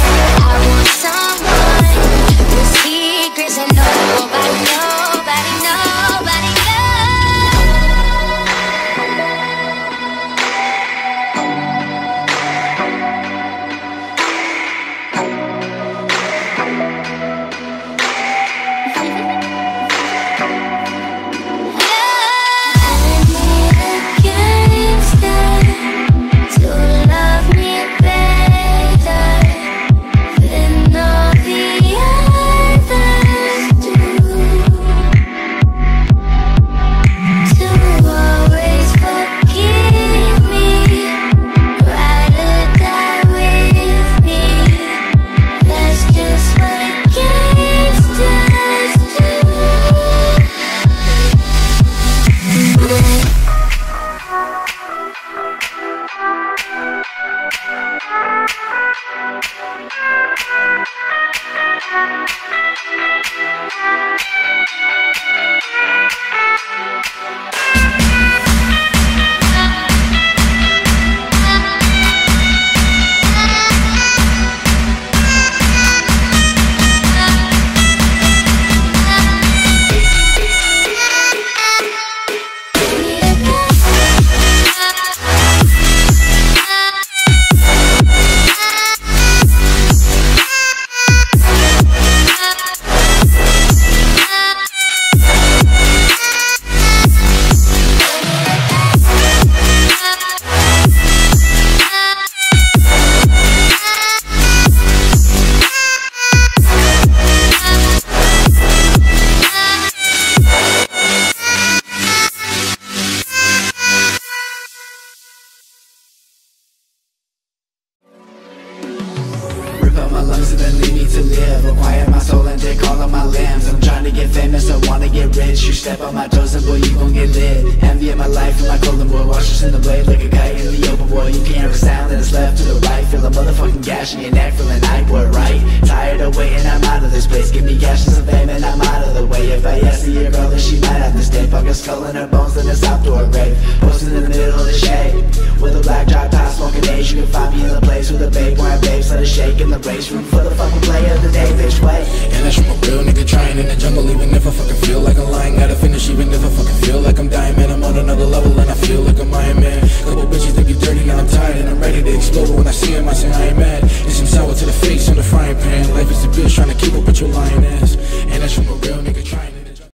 Step on my toes and boy, you gon' get lit. Envy in my life and my golden boy, watch us in the blade like a kite in the open, boy. You can't hear a sound that's left to the right. Feel a motherfucking gash in your neck, feeling night, boy, right? Tired of waiting, I'm out of this place. Give me cash and some fame and I'm out of the way. If I ask your girl, then she might have to stay. Fuck a skull in her bones, then it's outdoor grave. Posted in the middle of the shade, with a black drop top, smoking age. You can find me in the place with a babe, wearing babes, let it shake in the race room for the fucking play of the day, bitch, wait.